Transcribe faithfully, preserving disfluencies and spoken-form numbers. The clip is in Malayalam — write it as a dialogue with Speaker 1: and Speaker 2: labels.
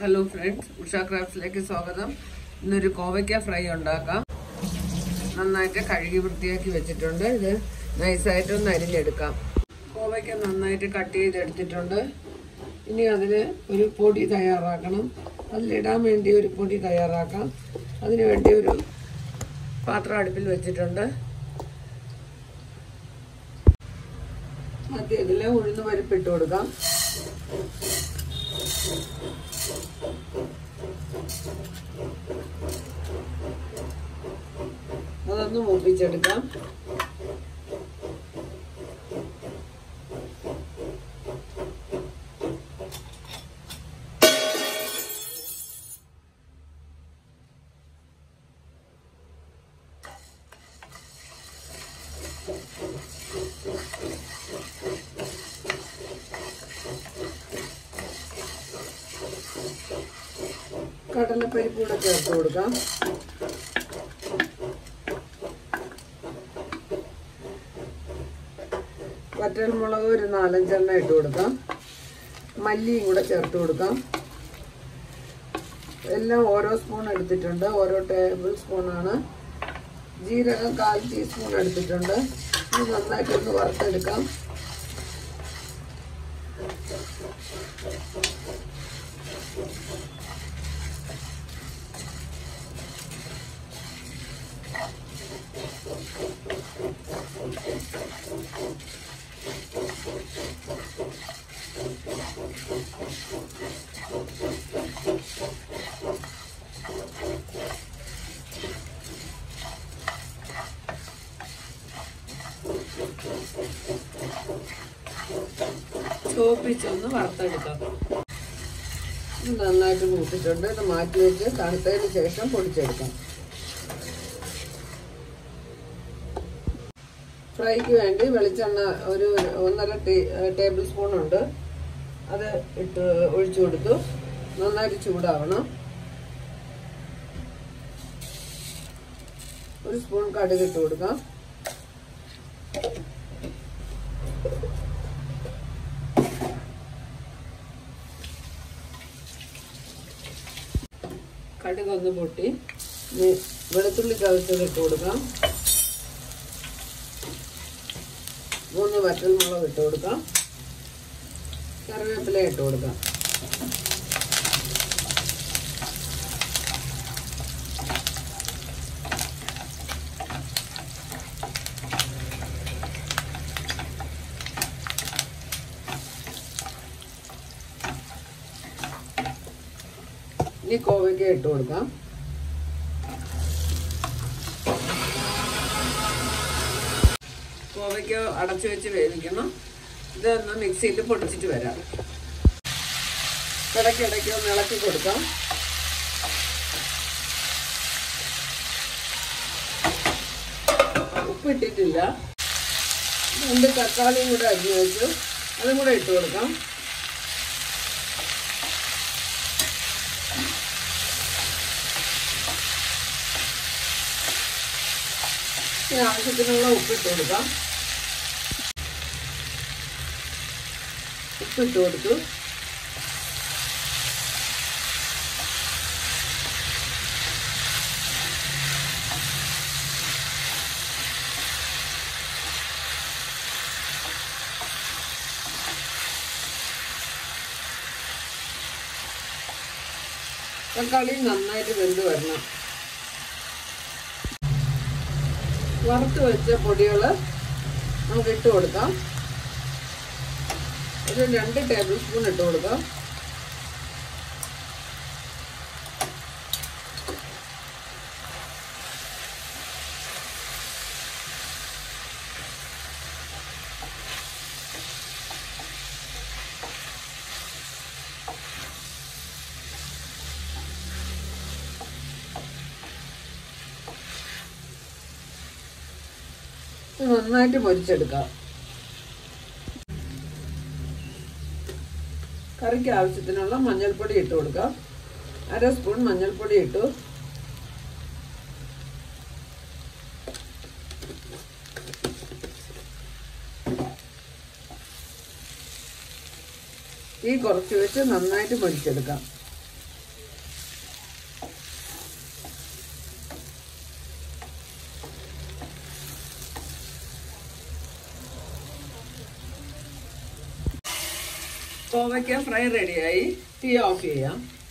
Speaker 1: ഹലോ ഫ്രണ്ട്സ്, ഉഷ ക്രാഫ്റ്റ്സിലേക്ക് സ്വാഗതം. ഇന്നൊരു കോവയ്ക്ക ഫ്രൈ ഉണ്ടാക്കാം. നന്നായിട്ട് കഴുകി വൃത്തിയാക്കി വെച്ചിട്ടുണ്ട്. ഇത് നൈസായിട്ടൊന്ന് അരിഞ്ഞെടുക്കാം. കോവയ്ക്ക നന്നായിട്ട് കട്ട് ചെയ്തെടുത്തിട്ടുണ്ട്. ഇനി അതിന് ഒരു പൊടി തയ്യാറാക്കണം. അതിലിടാൻ വേണ്ടി ഒരു പൊടി തയ്യാറാക്കാം. അതിനു വേണ്ടി ഒരു പാത്രം അടുപ്പിൽ വെച്ചിട്ടുണ്ട്. ആദ്യം ഇതിൽ ഉഴുന്ന് പരിപ്പിട്ട് കൊടുക്കാം. അതൊന്ന് മൂപ്പിച്ചെടുക്കാം. കടലപ്പരിപ്പ് കൂടെ ചേർത്ത് കൊടുക്കാം. വറ്റൽമുളക് ഒരു നാലഞ്ചെണ്ണം ഇട്ട് കൊടുക്കാം. മല്ലിയും കൂടെ ചേർത്ത് കൊടുക്കാം. എല്ലാം ഓരോ സ്പൂൺ എടുത്തിട്ടുണ്ട്. ഓരോ ടേബിൾ സ്പൂണാണ്. ജീരകം കാൽ ടീസ്പൂൺ എടുത്തിട്ടുണ്ട്. ഇത് നന്നായിട്ടൊന്ന് വറുത്തെടുക്കാം. ചോപ്പിച്ചൊന്ന് വറുത്തെടുക്കാം. ഇത് നന്നായിട്ട് മൂപ്പിട്ടുണ്ട്. ഇത് മാറ്റി വെച്ച് തണുത്തതിന് ശേഷം പൊടിച്ചെടുക്കാം. ഫ്രൈക്ക് വേണ്ടി വെളിച്ചെണ്ണ ഒരു ഒന്നര ടേബിൾ സ്പൂൺ ഉണ്ട്. അത് ഇട്ട് ഒഴിച്ചു കൊടുത്തു. നന്നായിട്ട് ചൂടാവണം. ഒരു സ്പൂൺ കടുക് ഇട്ട് കൊടുക്കാം. കടുക് ഒന്ന് പൊട്ടി വെളുത്തുള്ളി ചതച്ചത് ഇട്ട് കൊടുക്കാം. മൂന്ന് വറ്റൽമുളക് ഇട്ട് കൊടുക്കാം. കറിവേപ്പില ഇട്ട് കൊടുക്കാം. ഇനി കോവയ്ക്ക ഇട്ട് കൊടുക്കാം. കോവയ്ക്ക അടച്ചു വെച്ച് വേവിക്കണം. ഇതൊന്ന് മിക്സിയിൽ പൊടിച്ചിട്ട് വരാം. ഇടയ്ക്കിടയ്ക്ക് ഒന്ന് ഇളക്കി കൊടുക്കാം. ഉപ്പ് ഇട്ടിട്ടില്ല. രണ്ട് തക്കാളിയും കൂടെ അരിഞ്ഞു വെച്ചു. അതും കൂടെ ഇട്ട് കൊടുക്കാം. ആവശ്യത്തിനുള്ള ഉപ്പിട്ട് കൊടുക്കാം. ഉപ്പിട്ട് കൊടുത്തു. തക്കാളി നന്നായിട്ട് വെന്ത് വരണം. വറുത്ത് വെച്ച പൊടികൾ നമുക്ക് ഇട്ട് കൊടുക്കാം. ഒരു രണ്ട് ടേബിൾ സ്പൂൺ ഇട്ട് കൊടുക്കാം. നന്നായിട്ട് പൊരിച്ചെടുക്കാം. കറിക്ക് ആവശ്യത്തിനുള്ള മഞ്ഞൾപ്പൊടി ഇട്ട് കൊടുക്കാം. അര സ്പൂൺ മഞ്ഞൾപ്പൊടി ഇട്ടു. തീ കുറച്ച് വെച്ച് നന്നായിട്ട് പൊരിച്ചെടുക്കാം. കോവയ്ക്ക ഫ്രൈ റെഡിയായി. തീ ഓഫ് ചെയ്യാം.